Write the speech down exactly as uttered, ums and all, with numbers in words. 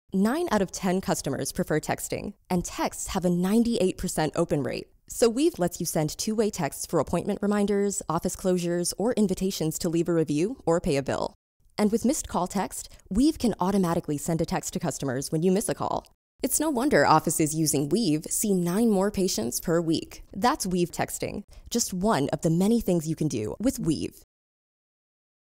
nine out of ten customers prefer texting, and texts have a ninety-eight percent open rate. So Weave lets you send two-way texts for appointment reminders, office closures, or invitations to leave a review or pay a bill. And with Missed Call Text, Weave can automatically send a text to customers when you miss a call. It's no wonder offices using Weave see nine more patients per week. That's Weave texting, just one of the many things you can do with Weave.